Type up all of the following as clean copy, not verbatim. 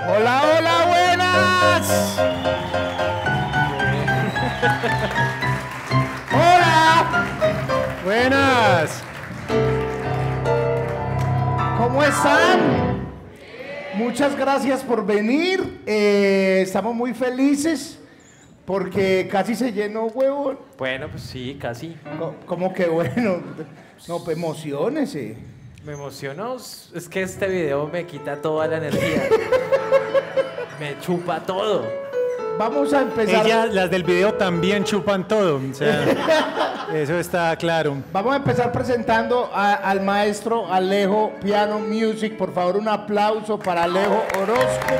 Hola, hola, buenas. Hola. Buenas. ¿Cómo están? Muchas gracias por venir. Estamos muy felices porque casi se llenó, huevón. Bueno, pues sí, casi. Como que bueno. No, pues emociónese. Me emocionó. Es que este video me quita toda la energía. Me chupa todo. Vamos a empezar. Las del video también chupan todo. O sea, eso está claro. Vamos a empezar presentando al maestro Alejo Piano Music. Por favor, un aplauso para Alejo Orozco.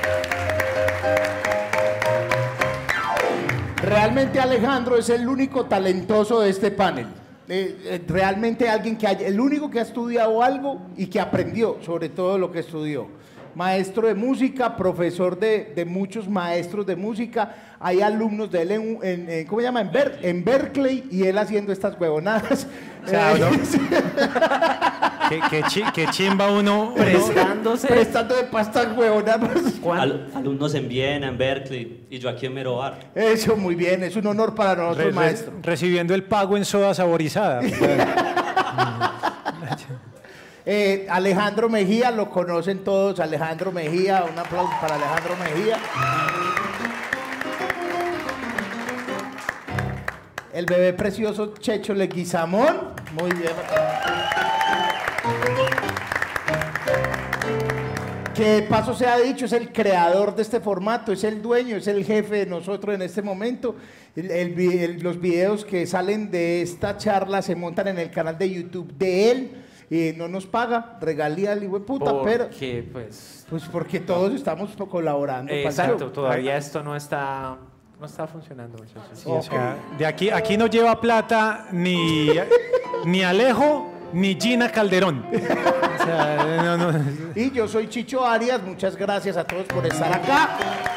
Realmente Alejandro es el único talentoso de este panel. Realmente alguien el único que ha estudiado algo y que aprendió sobre todo lo que estudió. Maestro de música, profesor de muchos maestros de música. Hay alumnos de él ¿cómo se llama? En Berkeley, y él haciendo estas huevonadas. O sea, ¿no? ¿Qué chimba uno Prestándose para estas huevonadas. Alumnos en Viena, en Berkeley, y yo aquí en Merobar. Eso, muy bien, es un honor para nosotros, maestro. Recibiendo el pago en soda saborizada. Alejandro Mejía, lo conocen todos. Alejandro Mejía, un aplauso para Alejandro Mejía. El bebé precioso Checho Leguizamón, muy bien. Que paso se ha dicho, es el creador de este formato, es el dueño, es el jefe de nosotros en este momento. Los videos que salen de esta charla se montan en el canal de YouTube de él. No nos paga regalía el hijo de puta, pero... ¿Por qué? Pues porque todos estamos colaborando. Exacto, todavía esto no está funcionando. Sí, o sea, de aquí no lleva plata ni Alejo ni Gina Calderón. O sea, no. Y yo soy Chicho Arias, muchas gracias a todos por estar acá.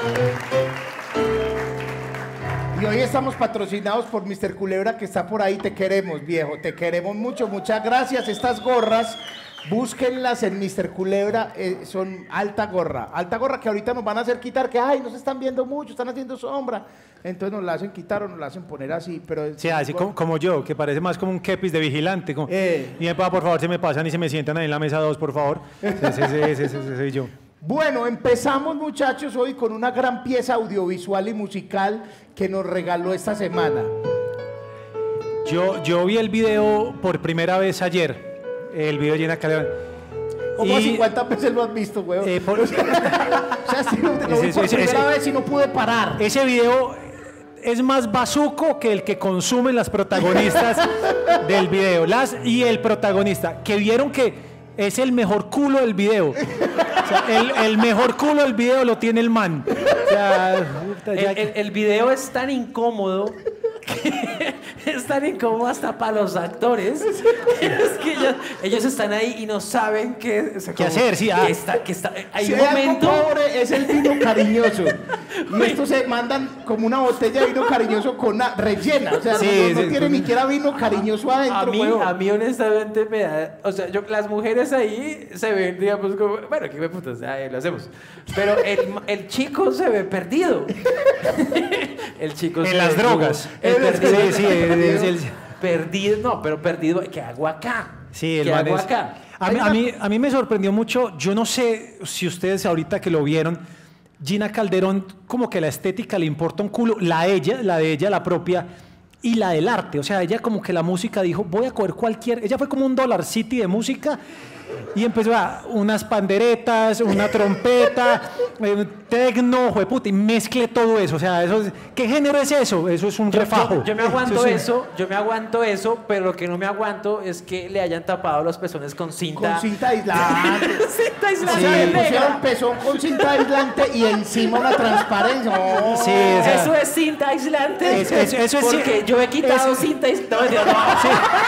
Y hoy estamos patrocinados por Mr. Culebra, que está por ahí. Te queremos, viejo, te queremos mucho, muchas gracias. Estas gorras, búsquenlas en Mr. Culebra, son alta gorra que ahorita nos van a hacer quitar, que ay, no se están viendo mucho, están haciendo sombra. Entonces nos la hacen quitar o nos la hacen poner así, pero... Sí, así como yo, que parece más como un kepis de vigilante. Y por favor, se me pasan y se me sientan ahí en la mesa 2, por favor. Ese soy yo. Bueno, empezamos, muchachos, hoy con una gran pieza audiovisual y musical que nos regaló esta semana. Yo vi el video por primera vez ayer. El video Gina Calderón. ¿Cómo 50 veces lo has visto, weón? O sea, si lo vi por primera vez y no pude parar. Ese video es más bazuco que el que consumen las protagonistas del video. Y el protagonista, que vieron que es el mejor culo del video. O sea, el mejor culo del video lo tiene el man. O sea, el video es tan incómodo que es tan incómodo hasta para los actores. Es que ellos están ahí y no saben qué hacer. Sí, hay un momento pobre, es el vino cariñoso. Y estos se mandan como una botella de vino cariñoso con rellena. O sea, no tiene ni siquiera vino cariñoso adentro. A mí honestamente me da... O sea, las mujeres ahí se ven, digamos, como... Bueno, qué puta, o sea, lo hacemos. Pero el chico se ve perdido. El chico en las drogas. Perdido. ¿Qué hago acá? Sí, ¿Qué hago acá? A mí me sorprendió mucho. Yo no sé si ustedes ahorita que lo vieron, Gina Calderón, como que la estética le importa un culo. La de ella, la propia, y la del arte. O sea, ella como que la música dijo, voy a coger cualquier... Ella fue como un Dollar City de música. Y empezó unas panderetas, una trompeta, tecno, jueputa, y mezcle todo eso. O sea, ¿qué género es eso? Eso es un refajo. Yo me aguanto eso, pero lo que no me aguanto es que le hayan tapado los pezones con cinta. Con cinta aislante. Cinta aislante. Sí, le pusieron pezón con cinta aislante y encima una transparencia. Oh. Sí, eso es cinta aislante. Eso es porque yo he quitado cinta aislante. No. Sí.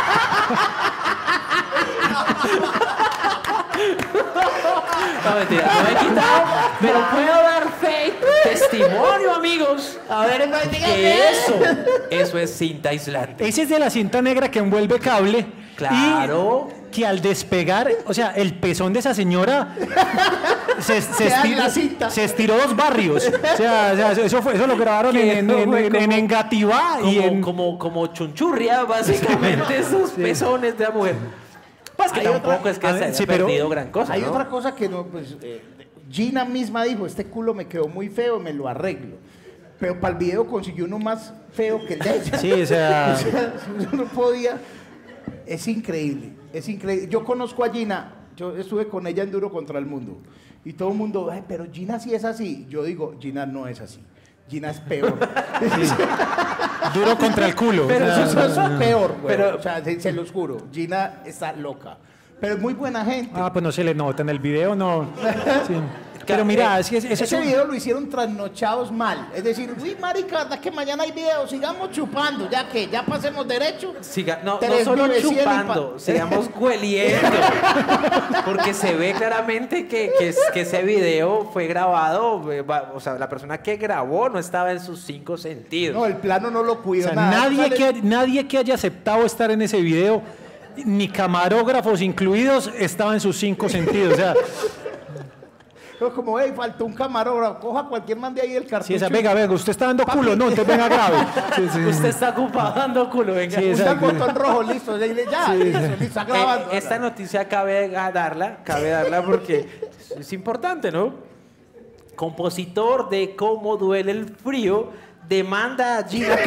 No, mentira, no he quitado, pero puedo dar fe, testimonio, amigos. A ver, que eso es cinta aislante. Ese es de la cinta negra que envuelve cable. Claro. que al despegar, o sea, el pezón de esa señora Queda en la cinta. se estiró 2 barrios. O sea, eso lo grabaron Que en no fue como- Engativá y en... Como chunchurria, básicamente, esos pezones de la mujer. Pues que Hay tampoco otra- es que a se ver, haya sí, pero perdido gran cosa, Hay ¿no? otra cosa que no, pues Gina misma dijo, este culo me quedó muy feo, me lo arreglo. Pero para el video consiguió uno más feo que el de ella. Sí, o sea... Uno no podía. Es increíble, es increíble. Yo conozco a Gina, yo estuve con ella en Duro contra el Mundo. Y todo el mundo, ay, pero Gina sí es así. Yo digo, Gina no es así. Gina es peor. Duro contra el culo. Pero o sea, eso es peor, güey. Pero- O sea, se los juro. Gina está loca. Pero es muy buena gente. Ah, pues no se le nota en el video, no. Sí. Pero mira, es que eso Ese video lo hicieron trasnochados mal. Es decir, uy, marica, ¿verdad que mañana hay video? Sigamos chupando, ya que ya pasemos derecho. No Tres solo vive cien y chupando, sigamos hueliendo. Porque se ve claramente que ese video fue grabado, o sea, la persona que grabó no estaba en sus 5 sentidos. No, el plano no lo O cuidó sea, nada. nadie que haya aceptado estar en ese video, ni camarógrafos incluidos, estaba en sus 5 sentidos. O sea, Pero como, hey, faltó un camarógrafo, coja cualquier man de ahí el cartucho. sí, esa, venga, usted está dando culo, no, entonces venga grave. Sí, sí. Usted está ocupado dando culo, venga. Sí, Un exacto. botón rojo, listo, ya, listo, está grabando. Esta noticia cabe darla porque es importante, ¿no? Compositor de Cómo duele el frío demanda a Gina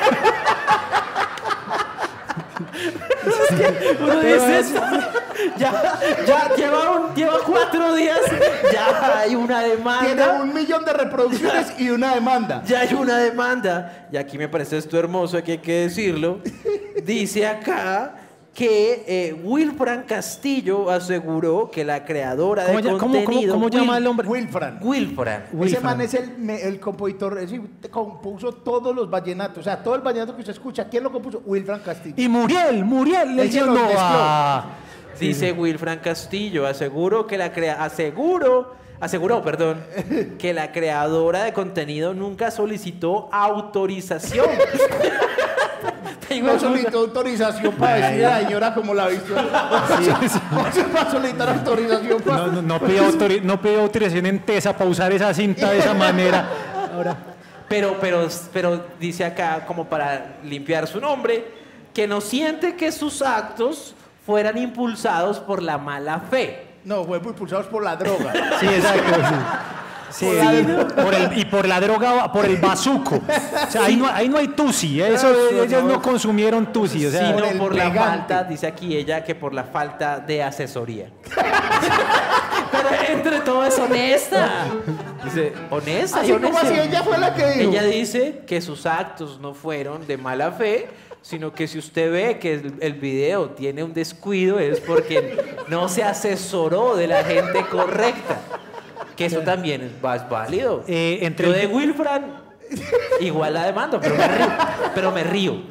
Uno dice esto, ya lleva 4 días, ya hay una Tiene demanda. 1 millón de reproducciones y una demanda. Ya hay una demanda, y aquí me parece esto hermoso, que hay que decirlo. Dice acá que Wilfran Castillo aseguró que la creadora de contenido... ¿Cómo llama el hombre? Wilfran. Wilfran. Ese Wilfran. man es el compositor, compuso todos los vallenatos, o sea, todo el vallenato que usted escucha, ¿quién lo compuso? Wilfran Castillo. Y Muriel, Él le se los no mezcló. va. Dice Wilfran Castillo, aseguró, perdón, que la creadora de contenido nunca solicitó autorización. No solicitó autorización para decir a la señora como la ha visto. No va a solicitar autorización para... No pidió autorización en TESA para usar esa cinta de esa manera. Ahora, Pero dice acá, como para limpiar su nombre, que no siente que sus actos fueran impulsados por la mala fe. No, fue impulsados por la droga. sí, exacto. Sí. Sí, y por la droga, por el bazuco. O sea, ahí no hay tusi. Ellos no consumieron tusi. O sea, Sino el por la pegante. falta, dice aquí ella, que por la falta de asesoría. Pero entre todo es honesta. Dice, honesta. Así y como honesta. así ella fue la que dijo. Ella dice que sus actos no fueron de mala fe, sino que si usted ve que el video tiene un descuido es porque no se asesoró de la gente correcta. Que eso también es válido. entre Yo el- de Wilfran, igual la demando, pero me río.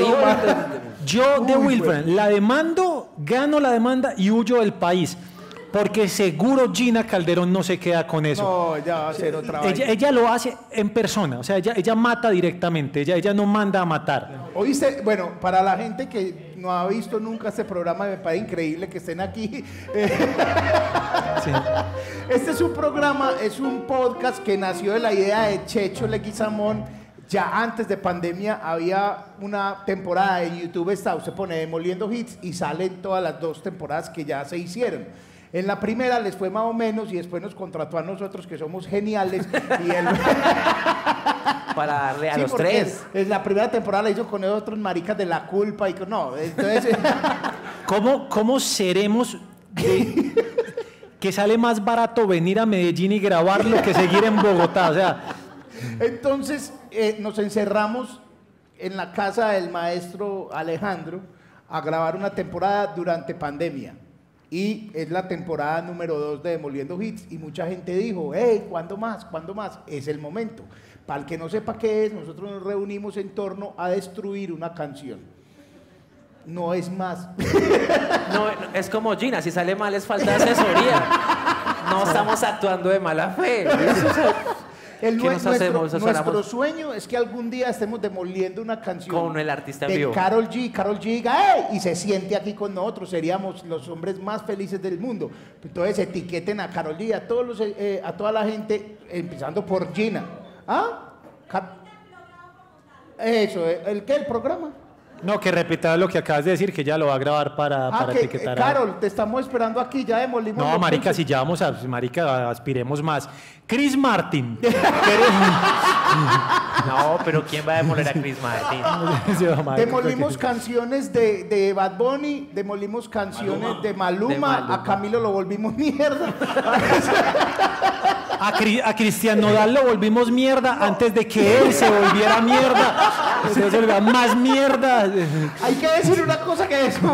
yo de Uy, Wilfran la demando, gano la demanda y huyo del país. Porque seguro Gina Calderón no se queda con eso. No, ya va a ser otra vaina. Ella lo hace en persona, o sea, ella mata directamente, ella no manda a matar. Oíste, bueno, para la gente que no ha visto nunca este programa, me parece increíble que estén aquí. Sí. Este es un programa, es un podcast que nació de la idea de Checho Leguizamón. Ya antes de pandemia había una temporada de YouTube, usted pone Demoliendo Hits y salen todas las 2 temporadas que ya se hicieron. En la primera les fue más o menos y después nos contrató a nosotros que somos geniales y él... Para darle a Sí, los porque 3. en la primera temporada la hizo con otros maricas de la culpa y no, entonces ¿Cómo seremos que sale más barato venir a Medellín y grabarlo que seguir en Bogotá? O sea, entonces nos encerramos en la casa del maestro Alejandro a grabar una temporada durante pandemia. Y es la temporada número 2 de Demoliendo Hits y mucha gente dijo, hey, ¿cuándo más? ¿Cuándo más? Es el momento. Para el que no sepa qué es, nosotros nos reunimos en torno a destruir una canción. No es más. No, es como Gina, si sale mal es falta de asesoría. No estamos actuando de mala fe. ¿Qué nos hacemos? Nuestro sueño es que algún día estemos demoliendo una canción Con el artista en de vivo. Karol G diga, ¡ey! Y se siente aquí con nosotros, seríamos los hombres más felices del mundo. Entonces etiqueten a Karol G, a toda la gente, empezando por Gina. ¿Ah? Eso, ¿el qué? ¿El programa? No, que repita lo que acabas de decir, que ya lo va a grabar para etiquetar. Carol, te estamos esperando aquí, ya demolimos. No, los marica, pulsos. si ya vamos a... Marica, aspiremos más. Chris Martin. No, pero ¿quién va a demoler a Chris Martin? Sí, marica, Demolimos canciones de Bad Bunny, demolimos canciones de Maluma, a Camilo lo volvimos mierda. A Cristian Nodal lo volvimos mierda antes de que él se volviera mierda. Se volviera más mierda. Hay que decir una cosa que es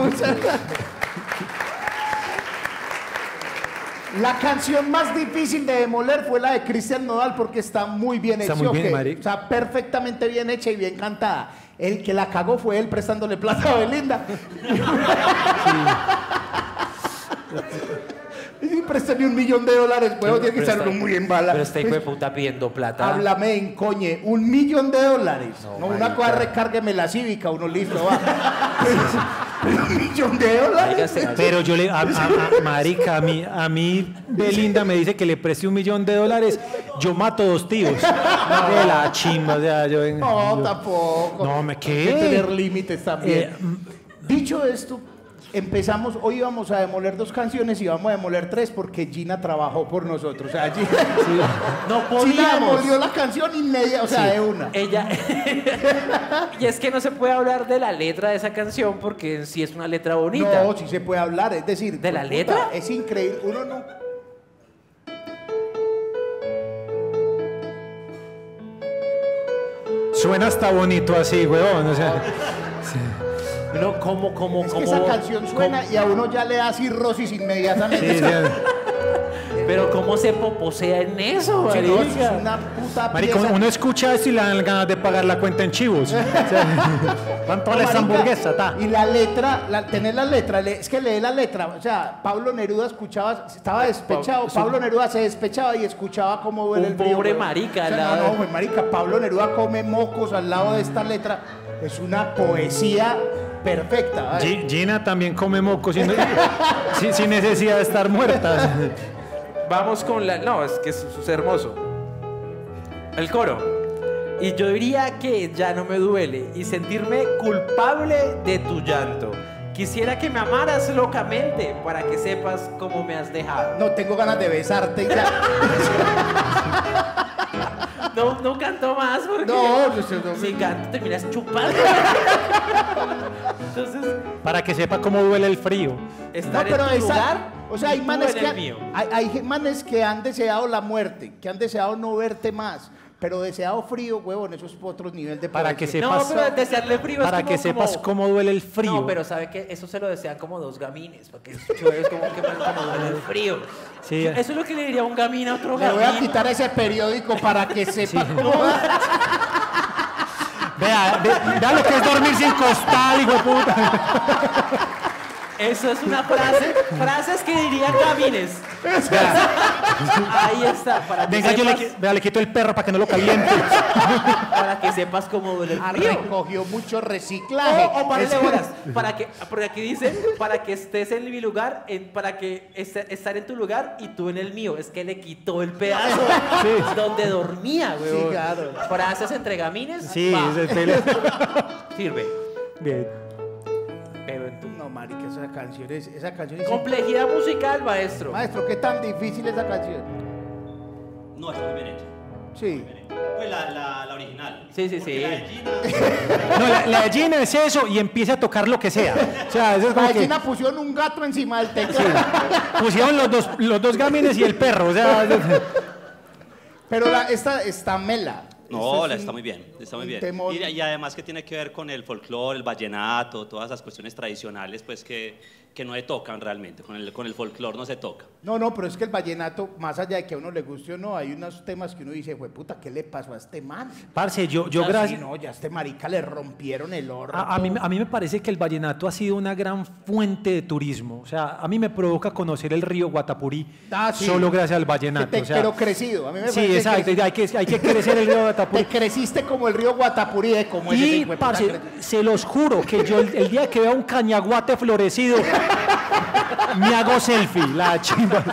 la canción más difícil de demoler fue la de Cristian Nodal porque está muy bien hecha. Está muy bien, ¿ok? marica. Está perfectamente bien hecha y bien cantada. El que la cagó fue él prestándole plata a Belinda. Y préstame $1 millón, huevo, tiene que ser muy en bala. Pero este hijo de puta pidiendo plata. Háblame en coñe, $1 millón. No, una cosa, recárgueme la cívica, uno listo, va. $1 millón. Marica, Pero yo marica, a mí Belinda me dice que le preste $1 millón, yo mato 2 tíos. De la chimba, o sea, No, tampoco. No, Hay que tener límites también. Dicho esto, empezamos, hoy íbamos a demoler 2 canciones y vamos a demoler 3 porque Gina trabajó por nosotros. O sea, Gina, no Gina podíamos. demolió la canción inmediata, o sea, de una. Ella. Y es que no se puede hablar de la letra de esa canción porque en sí es una letra bonita. No, sí se puede hablar, es decir... ¿De la puta, letra? Es increíble, uno no... Suena hasta bonito así, huevón. O sea, No, ¿cómo? Es que esa canción suena y a uno ya le da cirrosis inmediatamente. sí, Pero ¿cómo se poposea en eso, Sí, no, marica? es una puta marica, pieza. uno escucha esto y le dan ganas de pagar la cuenta en chivos. O sea, ¿cuánto vale esta Marica, hamburguesa? Ta? Y la letra, tener la letra, es que lee la letra. O sea, Pablo Neruda escuchaba, estaba despechado. Pablo Neruda se despechaba y escuchaba cómo duele Un el frío. pobre güey. marica O al sea, lado de- no, marica, Pablo Neruda come mocos al lado de esta letra. Es una poesía perfecta. ¿vale? Gina también come moco sin necesidad de estar muerta. Vamos con la... No, es que es hermoso. El coro. Y yo diría que ya no me duele y sentirme culpable de tu llanto. Quisiera que me amaras locamente para que sepas cómo me has dejado. No tengo ganas de besarte ya. No canto más porque No, yo sé, no. si canto terminas chupando. Entonces, Para que sepa cómo duele el frío. estar No, pero en tu esa- lugar o sea, hay y tú manes en el mío. hay manes que han deseado la muerte, que han deseado no verte más, pero deseado frío, huevón, eso es otro nivel de Para que poesía. No, sepas, pero desearle frío para es que sepas cómo duele el frío. No, pero sabe que eso se lo desean como 2 gamines, porque es como que como duele el frío. Sí. Eso es lo que le diría un gamín a otro Le voy a gamín. quitar ese periódico para que sepa cómo... Vea lo que es dormir sin costal, hijo de puta. Eso es una frase, frases que dirían gamines. Ahí está, para que, Venga, yo sepas, le quito el perro para que no lo caliente. para que sepas cómo duele el frío. Recogió mucho reciclaje. O párale Es- bolas, porque aquí dice, para que estés en mi lugar, para que estar en tu lugar y tú en el mío. Es que le quitó el pedazo donde dormía, güey. Sí, claro. Frases entre gamines, Sí, va, ese pelo. sirve. Bien. Pero en tu No, marica, esa canción es... complejidad musical, maestro. Maestro, ¿qué tan difícil es esa canción? No, está muy bien hecha. Sí. Pues la original. Sí, sí, Porque sí. la de Gina... No, la de Gina es eso y empieza a tocar lo que sea. O sea, eso es como La que Gina pusieron un gato encima del teclado. pusieron los dos gamines y el perro. O sea, Pero esta está mela. No, Esto es está muy bien, está muy un bien. temón. Y además que tiene que ver con el folclore, el vallenato, todas esas cuestiones tradicionales pues que que no se tocan realmente, con el folclore no se toca. No, pero es que el vallenato, más allá de que a uno le guste o no, hay unos temas que uno dice, puta, ¿qué le pasó a este man? Parce, yo Ya, gracias... sí, no, ya a este marica le rompieron el orto. A mí me parece que el vallenato ha sido una gran fuente de turismo. O sea, a mí me provoca conocer el río Guatapurí Sí. solo gracias al vallenato. Que o sea, pero crecido, a mí me sí, parece exacto, hay que crecer el río Guatapurí. Te creciste como el río Guatapurí, como ese Y, hijo de puta parce, cre- se los juro que yo el día que vea un cañaguate florecido, me hago selfie, la chimba.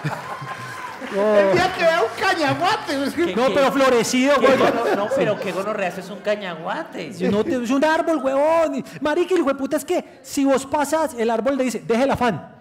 El día que vea un cañaguate. Es que- ¿Qué? No, pero florecido, güey. No, pero qué gonorrea, eso es un cañaguate. Si no es un árbol, huevón. Marica, el hueputa es que si vos pasas, el árbol le dice, deje el afán.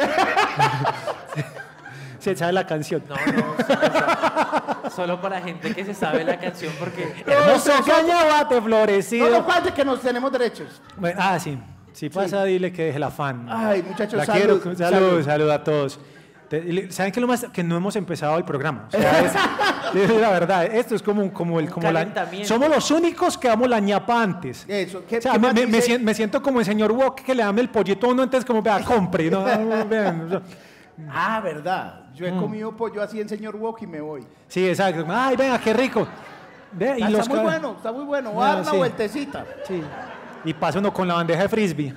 Se sabe la canción. No, solo para gente que se sabe la canción porque... Hermoso cañaguate florecido. No nos falte que nos tenemos derechos. Bueno, sí. Si pasa, dile que deje el afán. Ay, muchachos, La salud, quiero. salud. Salud a todos. ¿Saben qué es lo más? Que no hemos empezado el programa. O sea, es la verdad. Esto es como la, calentamiento. somos los únicos que damos la ñapa antes. Eso, ¿qué, O sea, qué más me dice? me siento como el señor Wok que le dame el pollito a uno antes como, vea, compre. ¿No? Vean. Ah, verdad. Yo he comido pollo así en señor Wok y me voy. Sí, exacto. Ay, venga, qué rico. Ve, y Está muy bueno, está muy bueno. Voy a Ah, dar una sí. vueltecita. Sí. Y pasa uno con la bandeja de frisbee.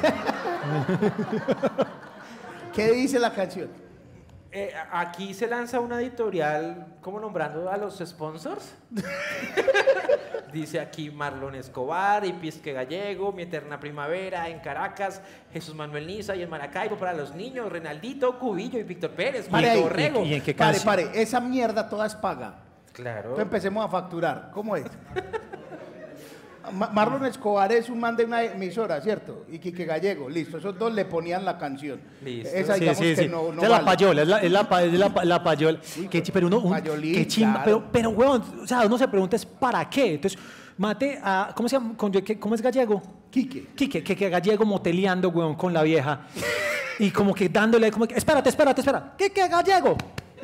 ¿Qué dice la canción? Aquí se lanza una editorial como nombrando a los sponsors. Dice aquí Marlon Escobar y Pisque Gallego, Mi Eterna Primavera en Caracas, Jesús Manuel Niza y en Maracaibo para los niños, Renaldito, Cubillo y Víctor Pérez, Pare Juan ahí. Borrego. ¿Y en qué Pare, canción? pare. Esa mierda toda es paga. Claro. Entonces empecemos a facturar. ¿Cómo es? Marlon Escobar es un man de una emisora, ¿cierto? Y Quique Gallego, listo. Esos dos le ponían la canción. Listo. Esa digamos que no Esa es la vale. payola, la payola. Pero uno, Payolín, qué chimba, claro. pero huevón, o sea, uno se pregunta es ¿para qué? Entonces, mate a, ¿cómo se llama? ¿Cómo es Gallego? Quique. Que Gallego moteleando, huevón, con la vieja. Y como que dándole, como que, espérate. ¿Qué Gallego?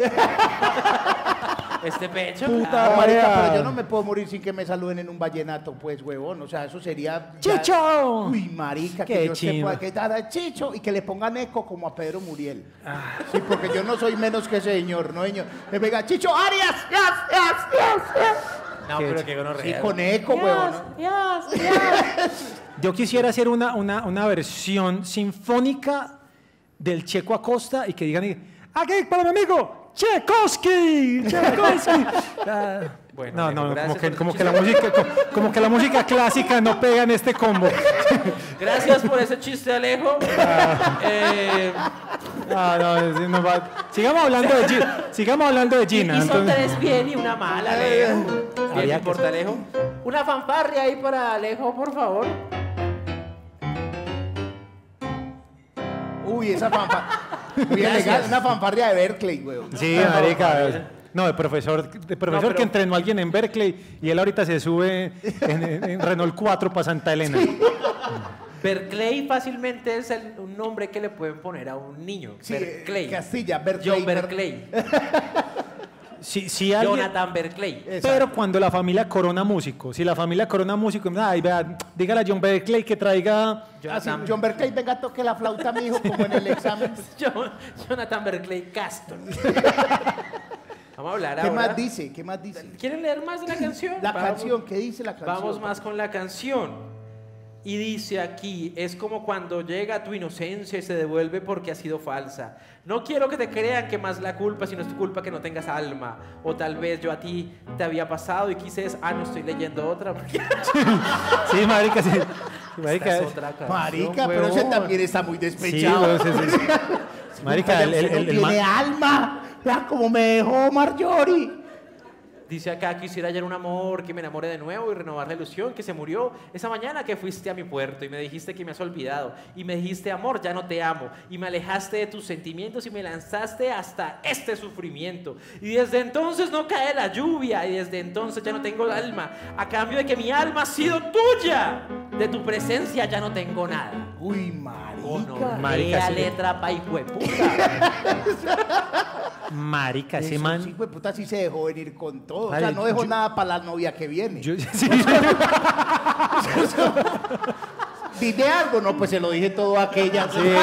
Este pecho. Puta claro. No, marica, Vaya. pero yo no me puedo morir sin que me saluden en un vallenato, pues, huevón. O sea, eso sería... ya- ¡Chicho! Uy, marica, Qué que yo chimba. sepa que tada Chicho y que le pongan eco como a Pedro Muriel. Sí, porque yo no soy menos que ese señor, ¿no, señor? Me pega, Chicho Arias, No, pero qué gonorrea. Sí, con eco, huevón. ¿no? Yo quisiera hacer una versión sinfónica del Checo Acosta y que digan, aquí para mi amigo, Tchaikovsky. Ah, Bueno, Alejo, no, gracias como por que el la música, como que la música clásica no pega en este combo. Gracias por ese chiste, Alejo. No va. Sigamos hablando de Gina. Y son entonces. 3 bien y una mala, Alejo. ¿Qué Había le que- importa, Alejo? Una fanfarria ahí para Alejo, por favor. Uy, esa fanfarria. Muy Gracias. elegante, una fanfarria de Berkeley, huevón. Sí, marica. No, de profesor pero- que entrenó a alguien en Berkeley y él ahorita se sube en Renault 4 para Santa Elena. Berkeley fácilmente es un nombre que le pueden poner a un niño. Sí, Berkeley. Castilla, Berkeley. John Berkeley. Si alguien, Jonathan Berkeley. Exacto. pero cuando la familia corona músico, si la familia corona músico, ay, vea, dígale a John Berkeley que traiga. Ah, sí, Jonathan, John Berkeley, venga, toque la flauta, mijo, como en el examen. Jonathan Berkeley Caston. Vamos a hablar ¿Qué ahora. más dice? ¿Qué más dice? ¿Quieren leer más de la canción? La Vamos- canción, ¿qué dice la canción? Vamos más con la canción. Y dice aquí, es como cuando llega tu inocencia y se devuelve porque ha sido falsa. No quiero que te crean que más la culpa, sino es tu culpa que no tengas alma. O tal vez yo a ti te había pasado y quise no estoy leyendo otra. Porque Sí, marica, sí. Marica, esta es otra canción, Marica, pero ese huevón. también está muy sí, despechado. sí. Marica, Usted no tiene alma. Vea cómo me dejó Marjorie. Dice acá, quisiera hallar un amor que me enamore de nuevo y renovar la ilusión que se murió esa mañana que fuiste a mi puerto y me dijiste que me has olvidado y me dijiste, amor, ya no te amo y me alejaste de tus sentimientos y me lanzaste hasta este sufrimiento y desde entonces no cae la lluvia y desde entonces ya no tengo alma a cambio de que mi alma ha sido tuya, de tu presencia ya no tengo nada. Uy, marica. Marica, sí. Letra pa' hijueputa. Marica, ese Eso man. sí, pues puta, sí se dejó venir con todo. O Vale, sea, no dejó yo- nada para la novia que viene. Sí. Dime algo, no, pues se lo dije todo a aquella.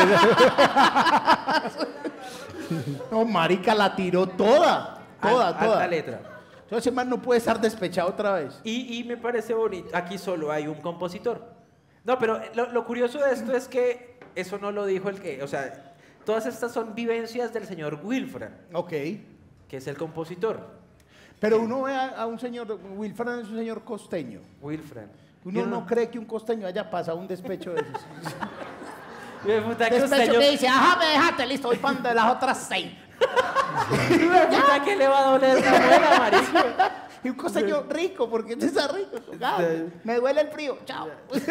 No, marica, la tiró toda. Alta letra. Entonces, ese man no puede estar despechado otra vez. Y me parece bonito. Aquí solo hay un compositor. No, pero lo curioso de esto es que eso no lo dijo el que... O sea, todas estas son vivencias del señor Wilfran, Ok. que es el compositor. Pero uno ve a un señor, Wilfran es un señor costeño. Wilfran. Uno Yo no cree que un costeño haya pasado un despecho de esos. Me puta que Despecho costeño- que dice, ajá, me dejaste, listo, voy para las otras 6. Me puta que le va a doler la muela, marico. Y un costeño rico, porque él está rico. Ah, me duele el frío, chao.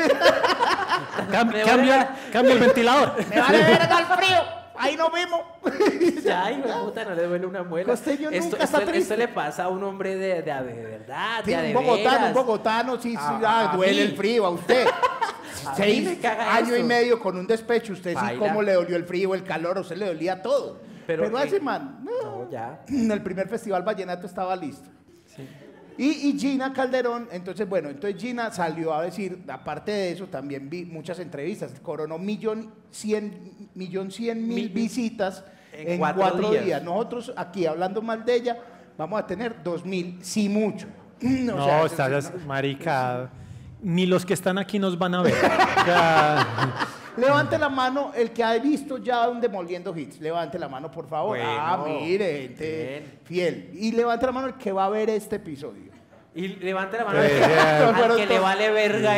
Cambia el ventilador. Me vale verga el frío, ahí nos vimos. Ya, hijo de puta, no le duele una muela. Costeño nunca está esto triste. le pasa a un hombre de verdad, Sí, de a de un veras. bogotano, sí, A duele mí. el frío a usted. A mí 6 me caga años y eso. medio con un despecho, usted sí, Baila. cómo le dolió el frío, el calor, a usted le dolía todo. Pero a ese man, No, ya. el primer festival vallenato estaba listo. Y Gina Calderón, entonces Gina salió a decir, aparte de eso, también vi muchas entrevistas, coronó 1.100.000 visitas en 4 días. Nosotros aquí, hablando mal de ella, vamos a tener 2.000, sí mucho. No, estás, marica. Ni los que están aquí nos van a ver. O sea, Levante la mano el que ha visto ya un Demoliendo Hits. Levante la mano, por favor. Bueno, mire, gente fiel. Y levante la mano el que va a ver este episodio. Y levante la mano Sí, al fueron que le todos. vale verga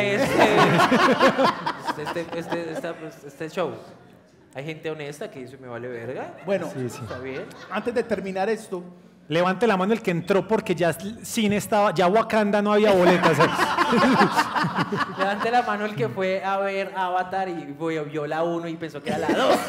este show. Hay gente honesta que dice me vale verga. Bueno, Sí, sí. Está bien. antes de terminar esto, levante la mano el que entró porque ya el cine estaba, ya Wakanda no había boletas. Levante la mano el que fue a ver Avatar y vio la 1 y pensó que era la 2.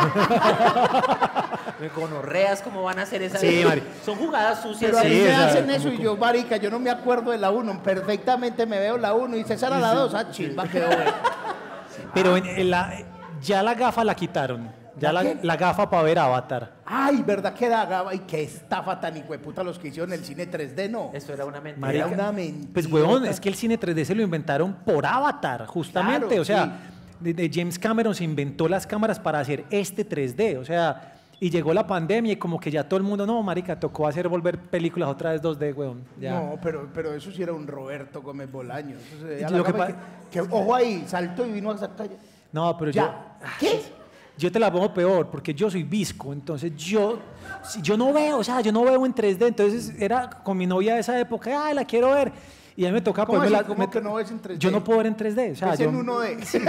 Me gonorreas cómo van a hacer esas. Sí, Mari. Son jugadas sucias. pero a mí Sí, me o sea, hacen eso y yo, marica, yo no me acuerdo de la 1. Perfectamente me veo la 1 y César a la 2. Ah, chimba, quedó bueno. Pero ya la gafa la quitaron. Ya ¿La qué? la gafa para ver Avatar. Ay, ¿verdad que era Gaba? Y qué estafa tan hijueputa los que hicieron el cine 3D, no. Eso era una mentira. Era Marica, una mentira. Pues, huevón, es que el cine 3D se lo inventaron por Avatar, justamente. Claro, o sea, sí. de James Cameron se inventó las cámaras para hacer este 3D. O sea, y llegó la pandemia y como que ya todo el mundo, no, marica, tocó hacer volver películas otra vez 2D, huevón. Ya. No, pero eso sí era un Roberto Gómez Bolaño. Eso se veía Lo la que gama pa- que, ojo ahí, saltó y vino a sacar. No, pero Ya. ¿Qué? yo te la pongo peor, porque yo soy visco, entonces yo no veo, o sea, yo no veo en 3D, entonces era con mi novia de esa época, ay, la quiero ver, y a mí me toca ¿Cómo ponerme así? ¿Cómo que no ves en 3D? Yo no puedo ver en 3D, o sea, ¿Ves yo... en 1D? Sí,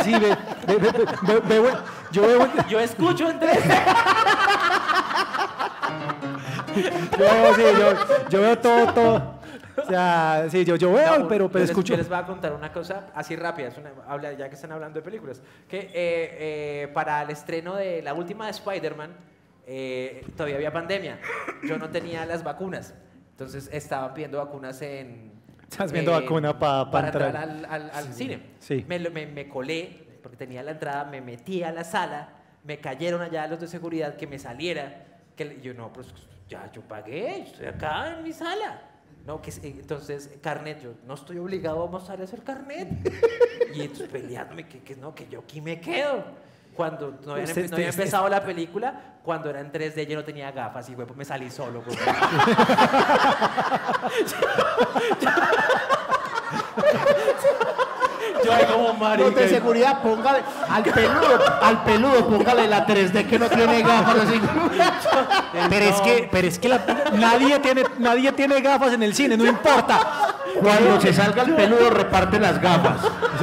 yo veo... Yo escucho en 3D. Yo veo todo. O sea, sí, yo veo, pero escucho. Yo les voy a contar una cosa así rápida, ya que están hablando de películas. Que para el estreno de la última de Spider-Man, todavía había pandemia. Yo no tenía las vacunas. Entonces estaban pidiendo vacunas en... Estás viendo vacuna para entrar entrar. al cine. Sí. Me colé, porque tenía la entrada, me metí a la sala, me cayeron allá los de seguridad que me saliera. Yo no, pues ya yo pagué, estoy acá en mi sala. No, entonces, carnet, yo no estoy obligado a mostrarles el carnet. Y entonces peleándome que no, que yo aquí me quedo. Cuando no había empezado la película, cuando era en 3D yo no tenía gafas y pues me salí solo. Pues. Yo ahí como marica. Los de seguridad, póngale al peludo, póngale la 3D que no tiene gafas. Así. Pero es que nadie tiene gafas en el cine, no importa. Cuando se salga el peludo, reparte las gafas.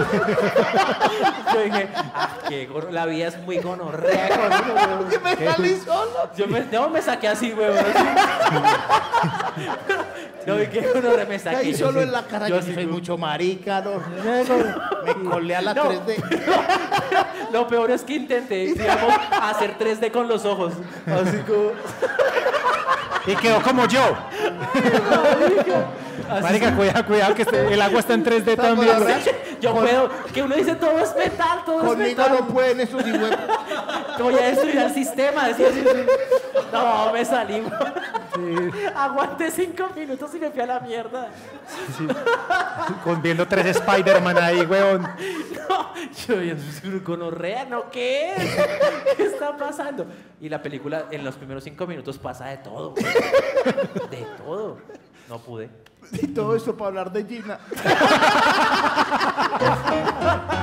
Yo dije, la vida es muy gonorrea conmigo, Que me salí solo. No, me saqué así, huevón. No, y que gonorrea me saqué. Ahí solo en la cara, yo así, soy como- mucho marica, ¿no? Me colé a la No. 3D. Lo peor es que intenté, digamos, hacer 3D con los ojos. Así como... Y quedó como yo. Marica, cuidado que el agua está en 3D también. Yo puedo, que uno dice todo es metal, todo es Conmigo metal. no pueden esos hijos. Voy a destruir el sistema. Decía así. No, me salí. Aguanté 5 minutos y me fui a la mierda. Viendo 3 Spider-Man ahí, weón. No, Yo, gonorrea, ¿no? ¿Qué es? ¿Qué está pasando? Y la película, en los primeros 5 minutos, pasa de todo. Güey. De todo. No pude. Y todo esto para hablar de Gina.